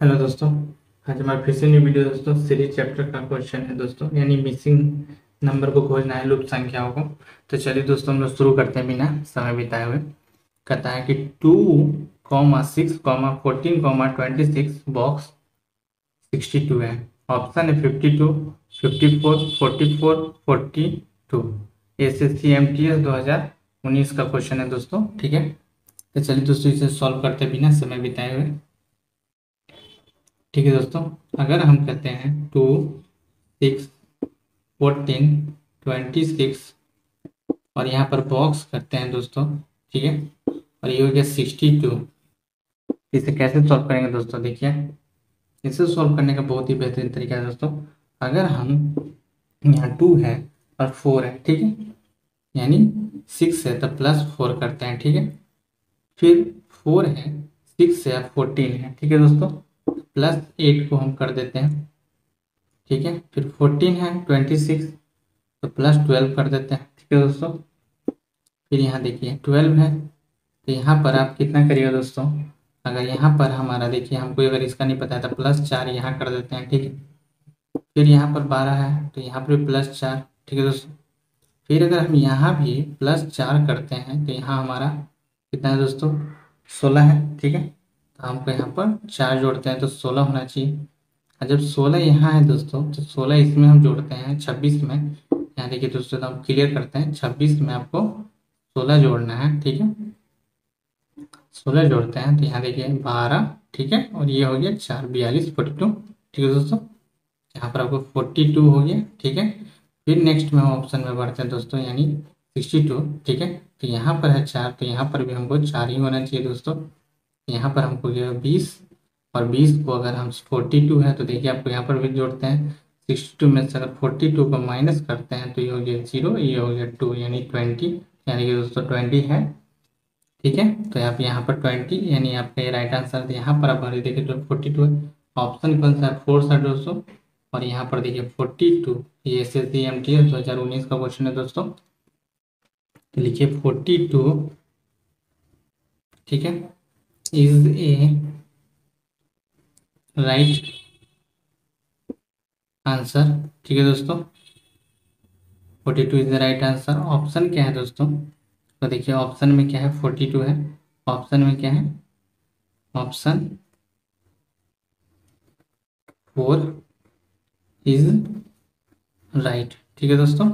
Hello दोस्तों। आज हमारा फिर से न्यू वीडियो दोस्तों सीरीज चैप्टर का क्वेश्चन है दोस्तों, यानी मिसिंग नंबर को खोजना है, लूप संख्याओं को। तो चलिए दोस्तों हम लोग शुरू करते हैं बिना समय बिताए हुए। कहता है कि 2,6,14,26 बॉक्स 62 है। ऑप्शन है 52, 54, 44, 42। SSC-MTS 2019 का क्वेश्चन है दोस्तों, ठीक है। तो चलिए दोस्तों इसे सॉल्व करते हैं बिना समय बिताए हुए। ठीक है दोस्तों, अगर हम कहते हैं 2, 6, 14, 26 और यहाँ पर बॉक्स करते हैं दोस्तों, ठीक है, और ये हो गया 62। इसे कैसे सॉल्व करेंगे दोस्तों? देखिए, इसे सॉल्व करने का बहुत ही बेहतरीन तरीका है दोस्तों। अगर हम यहाँ 2 है और 4 है, ठीक है, यानी 6 है तो +4 करते हैं, ठीक है। फिर 4 है, 6 है, 14 है, ठीक है दोस्तों, +8 को हम कर देते हैं, ठीक है। फिर 14 है, 26 तो +12 कर देते हैं, ठीक है दोस्तों। फिर यहाँ देखिए 12 है, तो यहाँ पर आप कितना करिएगा दोस्तों? अगर यहाँ पर हमारा देखिए, हमको अगर इसका नहीं पता है तो +4 यहाँ कर देते हैं, ठीक है। फिर यहाँ पर 12 है तो यहाँ पर भी +4, ठीक है दोस्तों। फिर अगर हम यहाँ भी +4 करते हैं तो यहाँ हमारा कितना है दोस्तों? 16 है, ठीक है। तो हमको यहाँ पर 4 जोड़ते हैं तो 16 होना चाहिए। और जब 16 यहाँ है दोस्तों तो 16 इसमें हम जोड़ते हैं 26 में। यहाँ देखिए दोस्तों, तो हम क्लियर करते हैं, 26 में आपको 16 जोड़ना है, ठीक है। 16 जोड़ते हैं तो यहाँ देखिए 12, ठीक है, और ये हो गया 4, 42, 42, ठीक है दोस्तों। यहाँ पर आपको 42 हो गया, ठीक है। फिर नेक्स्ट में हम ऑप्शन में बढ़ते हैं दोस्तों, यानी 62, ठीक है। तो यहाँ पर है 4, तो यहाँ पर भी हमको 4 ही होना चाहिए दोस्तों। यहाँ पर हमको गया 20, और 20 को अगर हम 42 है तो देखिए आपको यहाँ पर भी जोड़ते हैं। 62 में से अगर 42 को माइनस करते हैं तो ये हो गया 0, ये हो गया 2, यानी 20, यानी कि दोस्तों 20 है, ठीक है। तो आप यहाँ पर 20, यानी आपका ये राइट आंसर। यहाँ पर आप भर देखिए तो 42 है, ऑप्शन कौन सा है? 4 सा दोस्तों। और यहाँ पर देखिए 42, ये SSC-MTS 2019 का क्वेश्चन है दोस्तों। तो लिखिए 42, ठीक है, इज ए राइट आंसर, ठीक है दोस्तों। 42 is the right answer. Option क्या है दोस्तों? तो देखिए ऑप्शन में क्या है? 42 है। ऑप्शन में क्या है? ऑप्शन 4 इज राइट, ठीक है दोस्तों।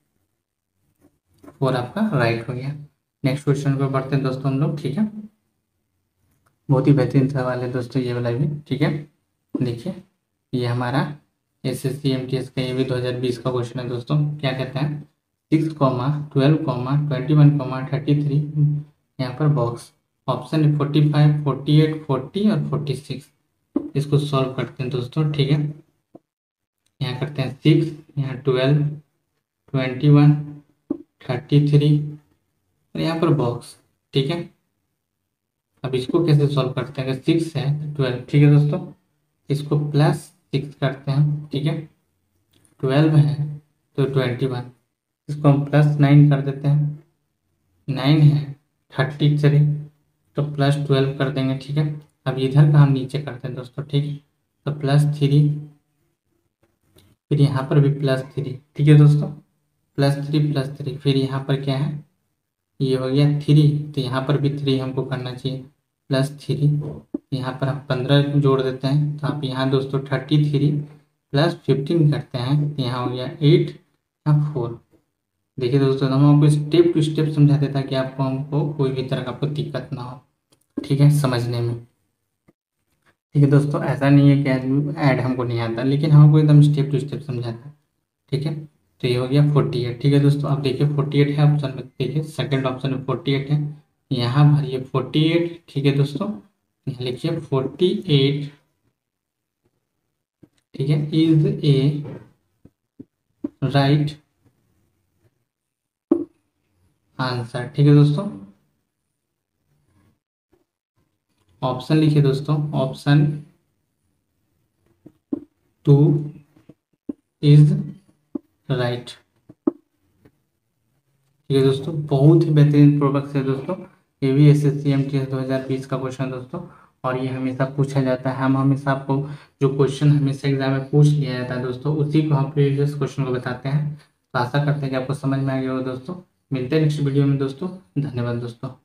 4 आपका राइट हो गया। नेक्स्ट क्वेश्चन पर बढ़ते हैं दोस्तों हम लोग, ठीक है। बहुत ही बेहतरीन सवाल है दोस्तों ये वाला भी, ठीक है। देखिए ये हमारा SSC-MTS का ये भी 2020 का क्वेश्चन है दोस्तों। क्या कहता है? 6, 12, 21, 33, यहाँ पर बॉक्स। ऑप्शन है 45, 48, 40 और 46। इसको सॉल्व करते हैं दोस्तों, ठीक है। यहाँ करते हैं 6, यहाँ 12, 21, 33 और यहाँ पर बॉक्स, ठीक है। अब इसको कैसे सॉल्व करते हैं? अगर 6 है तो 12, ठीक है दोस्तों, इसको +6 करते हैं, ठीक है। 12 है तो 21, इसको हम +9 कर देते हैं। 9 है 33, तो +12 कर देंगे, ठीक है। अब इधर का हम नीचे करते हैं दोस्तों, ठीक है। तो +3, फिर यहाँ पर भी +3, ठीक है दोस्तों, +3, +3, फिर यहाँ पर क्या है? ये हो गया 3, तो यहाँ पर भी 3 हमको करना चाहिए, +3। यहाँ पर हम 15 जोड़ देते हैं, तो आप यहाँ दोस्तों 33 +15 करते हैं तो यहाँ हो गया 8, यहाँ 4। देखिए दोस्तों, हम आपको स्टेप टू स्टेप समझाते ताकि आपको हमको कोई भी तरह का आपको दिक्कत ना हो, ठीक है, समझने में। ठीक है दोस्तों, ऐसा नहीं है कि ऐड हमको नहीं आता, लेकिन हमको एकदम स्टेप टू स्टेप समझाता है, ठीक है। तो ये हो गया 48, ठीक है दोस्तों। अब देखिए 48 है ऑप्शन में, देखिए सेकंड ऑप्शन में 48 है, यहाँ भरिए 48, ठीक है दोस्तों। यहाँ लिखिए 48, ठीक है, इज ए राइट आंसर, ठीक है दोस्तों। ऑप्शन लिखिए दोस्तों, ऑप्शन 2 इज राइट, ठीक है दोस्तों। बहुत ही बेहतरीन प्रोडक्ट है दोस्तों, ये भी SSC-MTS 2020 का क्वेश्चन है दोस्तों। और ये हमेशा पूछा जाता है। हम हमेशा आपको जो क्वेश्चन हमेशा एग्जाम में पूछ लिया जाता है दोस्तों, उसी को हम प्रीवियस क्वेश्चन को बताते हैं। तो आशा करते हैं कि आपको समझ में आ गया हो दोस्तों। मिलते हैं नेक्स्ट वीडियो में दोस्तों। धन्यवाद दोस्तों।